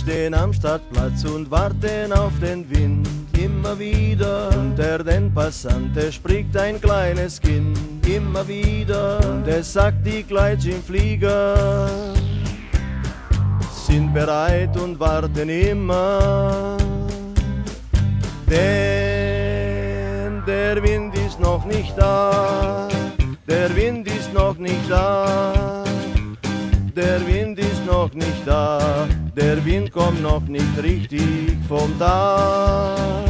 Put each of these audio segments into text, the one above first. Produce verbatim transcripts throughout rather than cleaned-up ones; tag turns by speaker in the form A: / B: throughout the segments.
A: stehen am Stadtplatz und warten auf den Wind. Immer wieder unter den Passanten spricht ein kleines Kind. Immer wieder und es sagt die Gleitsch im Flieger. Sind bereit und warten immer. Denn der Wind ist noch nicht da. Der Wind ist noch nicht da. Der Wind ist noch nicht da. Der Wind kommt noch nicht richtig vom Dach.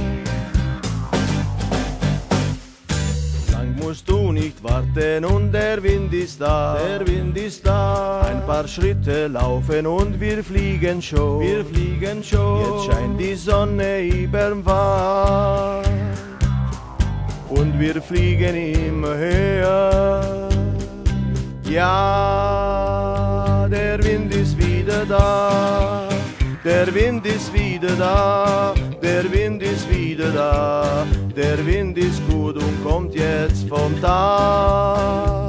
A: Lang musst du nicht warten und der Wind ist da. Der Wind ist da. Ein paar Schritte laufen und wir fliegen schon. Wir fliegen schon. Jetzt scheint die Sonne überm Wald. Und wir fliegen immer höher. Ja, der Wind ist wieder da. Der Wind ist wieder da. Der Wind ist wieder da. Der Wind ist gut und kommt jetzt vom Tag.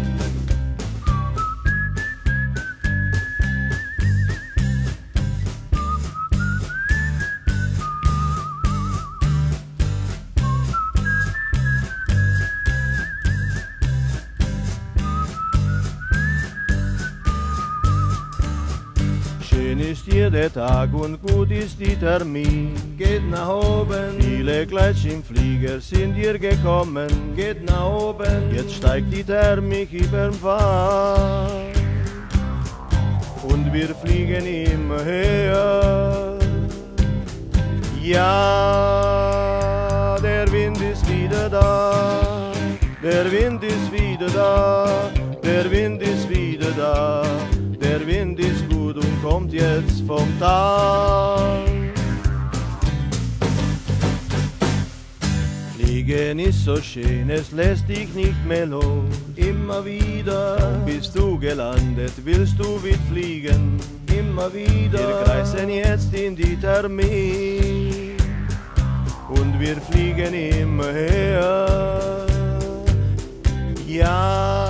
A: Schön ist jeder Tag und gut ist die Termin. Geht nach oben, viele Gleitsch im Flieger sind hier gekommen. Geht nach oben, jetzt steigt die Thermik überm Wald. Und wir fliegen immer höher. Ja, der Wind ist wieder da. Der Wind ist wieder da. Der Wind ist wieder da. Der Wind ist gut und kommt jetzt vom Tal. Fliegen ist so schön, es lässt dich nicht mehr los. Immer wieder bist du gelandet, willst du mitfliegen. Immer wieder, wir kreisen jetzt in die Thermik. Und wir fliegen immer höher. Ja.